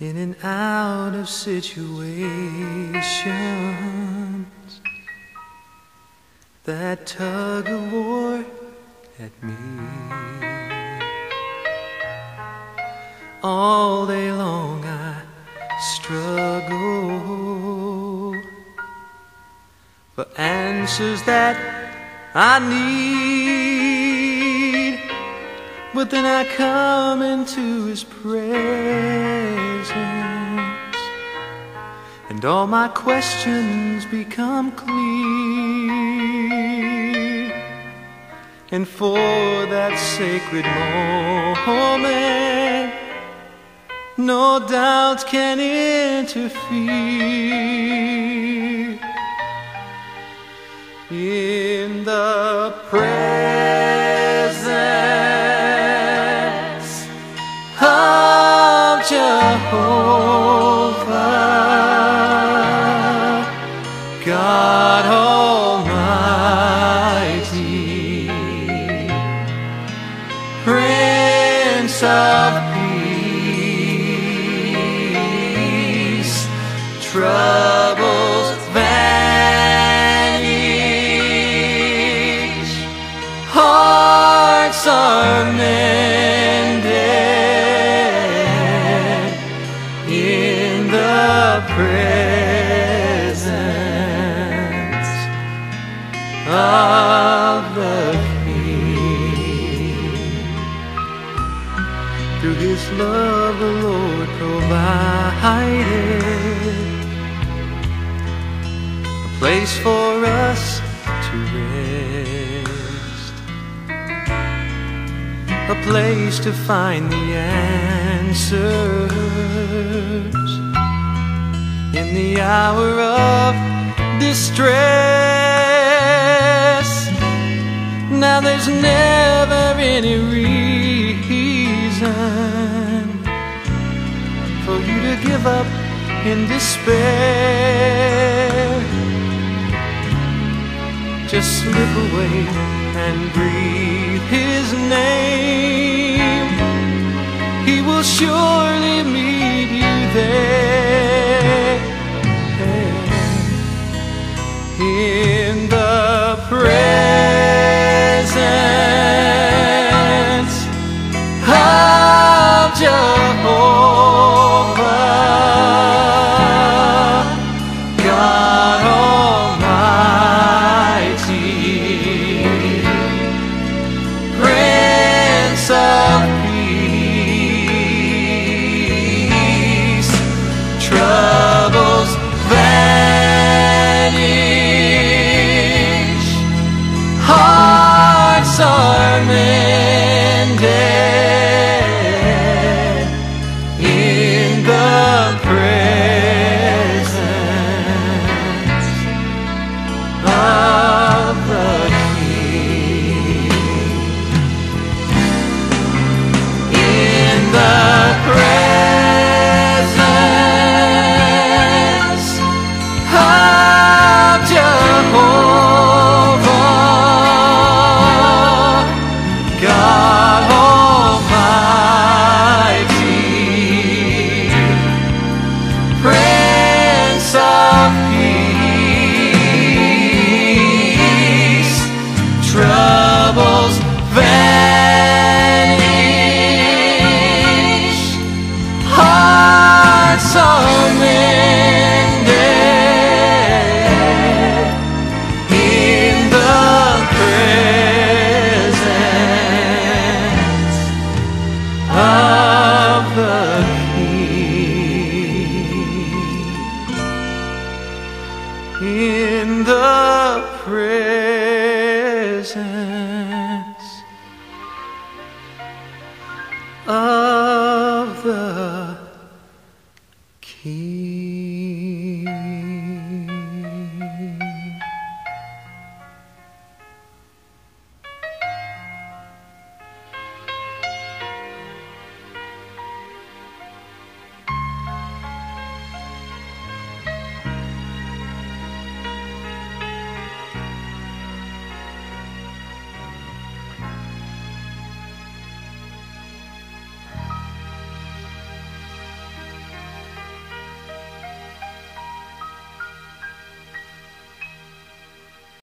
in and out of situations that tug of war at me. All day long I struggle for answers that I need, but then I come into His presence and all my questions become clear. And for that sacred moment, no doubts can interfere. In the presence of Jehovah, God Almighty, Prince of Peace, troubles vanish, hearts are mended in the presence of the King. Through His love the Lord provided a place for us to rest, a place to find the answers in the hour of distress. Now there's never any reason for you to give up in despair. Just slip away and breathe His name. He will surely meet you there. In the presence of Jehovah, God Almighty, Prince of Peace, troubles vanish, hearts are mended in the presence of the King. In the presence of Jehovah, God Almighty, Prince of Peace, troubles vanish, hearts are mended in the presence of the King. In the presence of